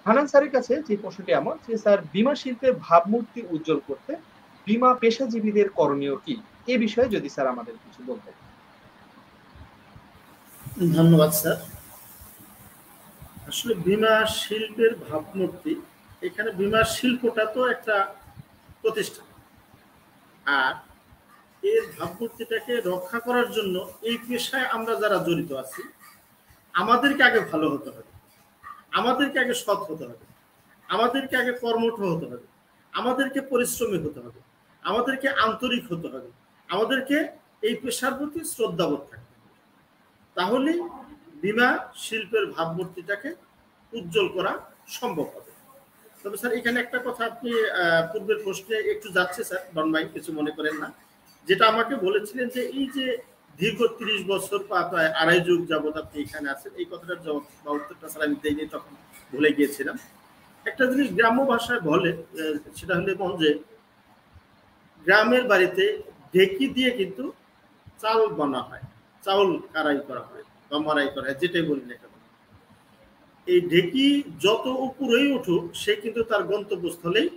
হানান স্যারের কাছে যে প্রশ্নটি এমন যে স্যার বীমা শিল্পের ভাবমূর্তি উজ্জ্বল করতে বীমা পেশাজীবীদের করণীয় কি, এ বিষয়ে যদি স্যার আমাদের কিছু বলতেন। ধন্যবাদ স্যার। আসলে বীমা শিল্পের ভাবমূর্তি, এখানে বীমা শিল্পটা তো একটা প্রতিষ্ঠান, আর এর ভাবমূর্তিটাকে রক্ষা করার জন্য এই পেশায় আমরা যারা জড়িত আছি আমাদেরকে আগে ভালো হতে হবে, আমাদেরকে আগে সৎ হতে হবে, আমাদেরকে আগে কর্মঠ হতে হবে, আমাদেরকে পরিশ্রমী হতে হবে, আমাদেরকে আন্তরিক হতে হবে, আমাদেরকে এই পেশার প্রতি শ্রদ্ধাবোধ থাকতে হবে। তাহলে বীমা শিল্পের ভাবমূর্তিটাকে উজ্জ্বল করা সম্ভব হবে। তবে স্যার এখানে একটা কথা আপনি পূর্বের প্রশ্নে একটু যাচ্ছে স্যার, ডন মাইন্ড, কিছু মনে করেন না, যেটা আমাকে বলেছিলেন যে এই যে দীর্ঘ 30 বছর বা প্রায় আড়াই যুগ যাবত আপনি এখানে আছেন, এই কথাটার জবাব বা উত্তরটা স্যার আমি দেইনি, তখন ভুলে গিয়েছিলাম। একটা জিনিস গ্রাম্য ভাষায় বলে, সেটা হলে এমন যে গ্রামের বাড়িতে ঢেকি দিয়ে কিন্তু চাল বানা হয়, চাউল কারাই করা হয় বা মারাই করা হয়, যেটাই বলি না কেন, এই ঢেকি যত উপরেই উঠুক সে কিন্তু তার গন্তব্যস্থলেই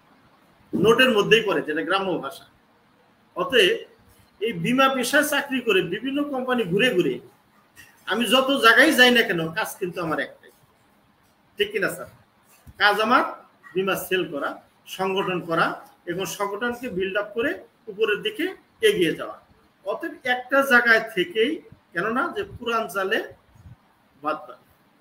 নোটের মধ্যেই পড়ে, যেটা গ্রাম্য ভাষা। অতএব এই বীমা পেশায় চাকরি করে বিভিন্ন কোম্পানি ঘুরে ঘুরে আমি যত জায়গায় যাই না কেন, কাজ কিন্তু আমার একটাই, ঠিক কিনা স্যার? কাজ আমার বীমা সেল করা, সংগঠন করা এবং সংগঠনকে বিল্ড আপ করে উপরের দিকে এগিয়ে যাওয়া। অতএব একটা জায়গায় থেকেই, কেননা যে পুরান চালে বাদ পায়,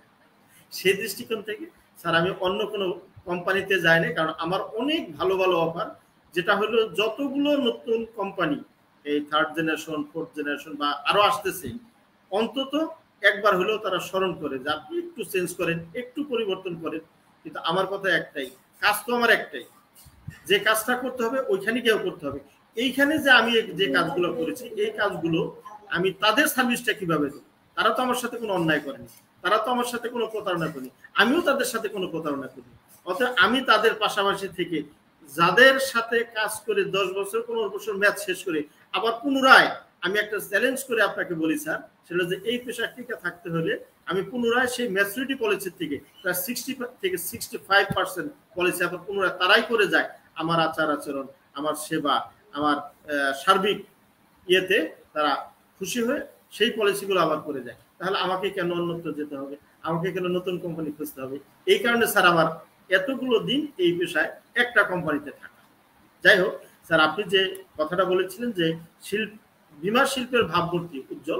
সেই দৃষ্টিকোণ থেকে স্যার আমি অন্য কোনো কোম্পানিতে যাই না, কারণ আমার অনেক ভালো ভালো অফার, যেটা হলো যতগুলো নতুন কোম্পানি এই 3rd জেনারেশন 4th জেনারেশন বা আরো আসতেছে, অন্তত একবার হলেও তারা স্মরণ করে যে আপনি একটু চেঞ্জ করেন, একটু পরিবর্তন করেন। কিন্তু আমার কথা একটাই, কাজ তো আমার একটাই, যে কাজটা করতে হবে ওইখানে কেউ করতে হবে। এইখানে যে আমি যে কাজগুলো করেছি, এই কাজগুলো আমি তাদের সার্ভিসটা কিভাবে দেব? তারা তো আমার সাথে কোনো অন্যায় করেনি, তারা তো আমার সাথে কোনো প্রতারণা করেনি, আমিও তাদের সাথে কোনো প্রতারণা করিনি। অতএব আমি তাদের পাশাপাশি থেকে যাদের সাথে কাজ করে 10 বছর 15 বছর ম্যাচ শেষ করে আবার পুনরায় আমি একটা চ্যালেঞ্জ করে আপনাকে বলি স্যার, সেটা যে এই পেশা টিকে থাকতে হলে আমি পুনরায় সেই ম্যাচুরিটি পলিসির থেকে প্রায় 60 থেকে 65% পলিসি আবার পুনরায় তারাই করে যায়। আমার আচার আচরণ, আমার সেবা, আমার সার্বিক ইয়েতে তারা খুশি হয়ে সেই পলিসিগুলো আবার করে যায়। তাহলে আমাকে কেন অন্যত্র যেতে হবে, আমাকে কেন নতুন কোম্পানি খুঁজতে হবে? এই কারণে স্যার আমার এতগুলো দিন এই পেশায় একটা কোম্পানিতে থাকা। যাই হোক স্যার, আপনি যে কথাটা বলেছিলেন যে বীমা শিল্পের ভাবমূর্তি উজ্জ্বল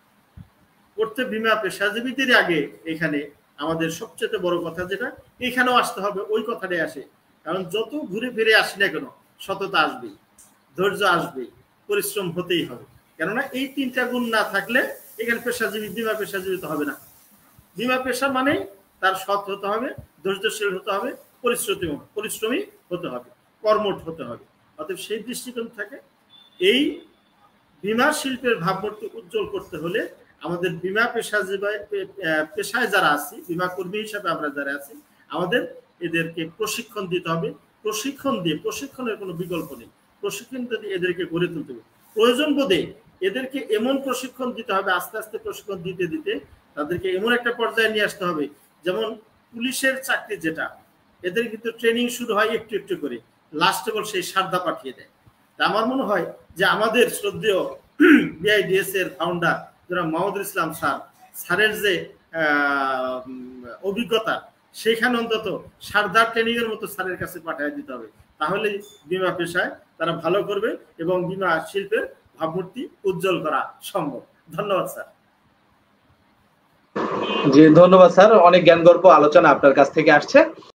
করতে বীমা পেশাজীবীদের আগে এখানে আমাদের সবচেয়ে বড় কথা যেটা এখানেও আসতে হবে, ওই কথাটাই আসে। কারণ যত ঘুরে ফিরে আসি না কেন, সততা আসবেই, ধৈর্য আসবেই, পরিশ্রম হতেই হবে। কেননা এই 3টা গুণ না থাকলে এখানে পেশাজীবী বীমা পেশাজীবী তো হবে না। বীমা পেশা মানে তার সৎ হতে হবে, ধৈর্যশীল হতে হবে, পরিশ্রমী হতে হবে, কর্মঠ হতে হবে। অতএব সেই দৃষ্টিকোণ থেকে এই বীমা শিল্পের ভাবমূর্তি উজ্জ্বল করতে হলে আমাদের বীমা পেশায় যারা আছি, বীমা কর্মী হিসাবে আমরা যারা আছি, আমাদের এদেরকে প্রশিক্ষণ দিতে হবে। প্রশিক্ষণের কোনো বিকল্প নেই, প্রশিক্ষণ দিয়ে এদেরকে গড়ে তুলতে হবে। প্রয়োজন বোধে এদেরকে এমন প্রশিক্ষণ দিতে হবে, আস্তে আস্তে প্রশিক্ষণ দিতে দিতে তাদেরকে এমন একটা পর্যায়ে নিয়ে আসতে হবে, যেমন পুলিশের চাকরি যেটা, এদের কিন্তু ট্রেনিং শুরু হয় একটু একটু করে, লাস্টে বল সেই সারদা পাঠিয়ে দেয়। তা আমার মনে হয় যে আমাদের শ্রদ্ধেয় বিআইডিএস এর ফাউন্ডার যারা মাহমুদুল ইসলাম স্যারের যে অভিজ্ঞতা, সেখানে অন্তত সারদার ট্রেনিং এর মতো স্যারের কাছে পাঠিয়ে দিতে হবে। তাহলে বীমা পেশায় তারা ভালো করবে এবং বীমা শিল্পের ভাবমূর্তি উজ্জ্বল করা সম্ভব। ধন্যবাদ স্যার। জি ধন্যবাদ স্যার, অনেক জ্ঞানগর্ভ আলোচনা আপনার কাছ থেকে আসছে।